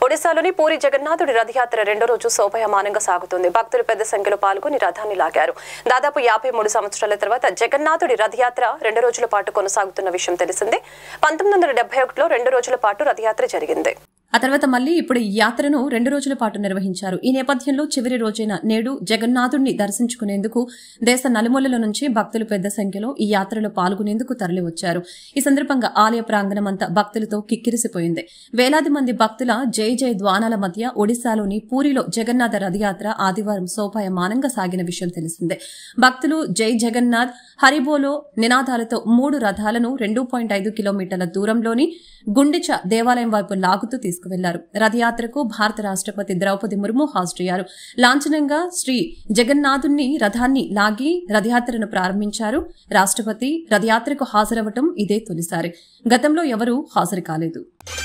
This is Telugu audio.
ఒడిశాలోని పూరి జగన్నాథుడి రథయాత్ర రెండో రోజు శోభాయమానంగా సాగుతుంది. భక్తులు పెద్ద సంఖ్యలో పాల్గొని రథాన్ని లాగారు. దాదాపు 53 సంవత్సరాల తర్వాత జగన్నాథుడి రథయాత్ర 2 రోజుల పాటు కొనసాగుతున్న విషయం తెలిసిందే. 1971లో 2 రోజుల పాటు రథయాత్ర జరిగింది. ఆ తర్వాత మళ్లీ ఇప్పుడు ఈ యాత్రను 2 రోజుల పాటు నిర్వహించారు. ఈ నేపథ్యంలో చివరి రోజైన నేడు జగన్నాథుడిని దర్శించుకునేందుకు దేశ నలుమూలల నుంచి భక్తులు పెద్ద సంఖ్యలో ఈ యాత్రలో పాల్గొనేందుకు తరలివచ్చారు. ఈ సందర్భంగా ఆలయ ప్రాంగణమంతా భక్తులతో కిక్కిరిసిపోయింది. వేలాది మంది భక్తుల జై జై ద్వానాల మధ్య ఒడిశాలోని పూరిలో జగన్నాథ రథయాత్ర ఆదివారం శోభాయమానంగా సాగిన విషయం తెలిసిందే. భక్తులు జై జగన్నాథ్ హరిబోలో నినాదాలతో 3 రథాలను 2.5 కిలోమీటర్ల దూరంలోని గుండిచ దేవాలయం వైపు లాగుతూ తీసుకువెళ్లారు. రథయాత్రకు భారత రాష్ట్రపతి ద్రౌపది ముర్ము హాజరయ్యారు. లాంఛనంగా శ్రీ జగన్నాథుని రథాన్ని లాగి రథయాత్రను ప్రారంభించారు. రాష్ట్రపతి రథయాత్రకు హాజరవటం ఇదే తొలిసారి. గతంలో ఎవరూ హాజరు కాలేదు.